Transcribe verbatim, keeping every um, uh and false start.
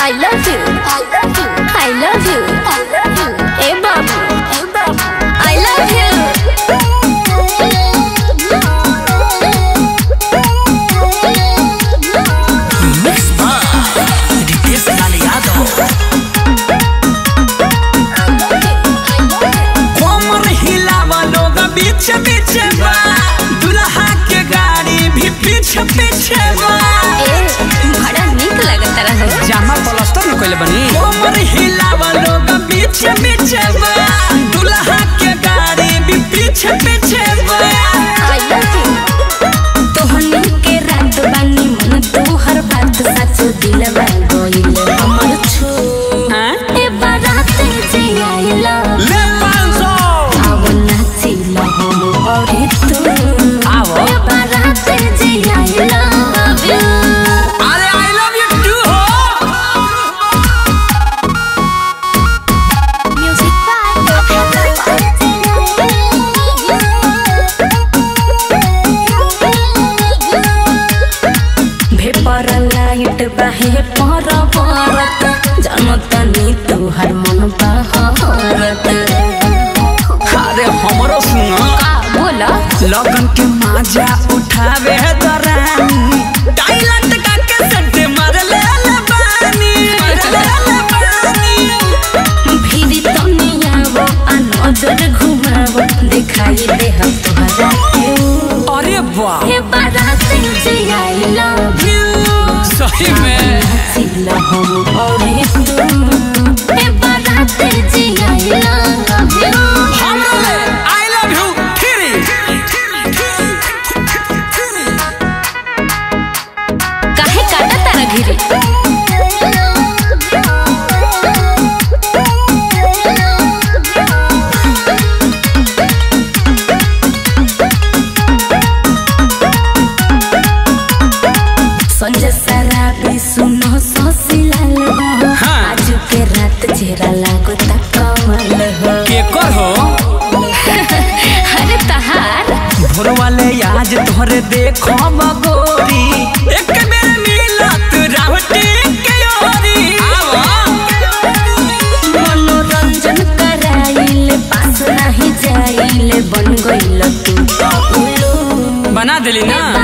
I love you, I love you, I love you, I love you. Hey babu, hey babu, I love you. Mixed by Rajesh Lal Yadav. कोमर हिलावा लोग बीच बीच बा, दुल्हा के गाड़ी भी पीछे पीछे बा। बड़ा नीक लगता रहा जामा प्लास्टर में कोइले बनी। कोमर हिलावा लोग बीच बीच बा, दुल्हा के गाड़ी भी पीछे पीछे बा। I love you. तोहनी के रात बानी मन तोहर बात सच दिलवा गइल हमर छू। ए बारात जे आइला ले पाँच सौ आओ नाची लहो और तू आओ। ए बारात जे आइला अरे I love you too हो। म्यूजिक भेपर लाइट बाहे पर परत जनतनी तुहर मन बहरत। अरे हमरो सुनो का बोला लगन के माजा उठावे दरानी, टाइलट का के सट्टे मार ले ले पानी, ले ले पानी। भीड़ तनिया वो नजर घुमाव दिखाई दे हम तुहरा के। अरे वाह हे बारात जे आई लव यू सही में सिला हम और तू। हे बारात जे आई लव यू हमरो ले I love you थ्री। काहे काटा तारा घिरे संजय सराबी सुनो शशि लाल हो। हाँ। आज के रात चेहरा लागो ता कमल हो। के कर हो अरे तहार भोर वाले आज तोहरे देखो मगोरी, एक बेर मिलत रावटी के ओरी। आवा मनोरंजन कराइले पास नहीं जाइले बन गइल तू उल्लू। बना देली ना।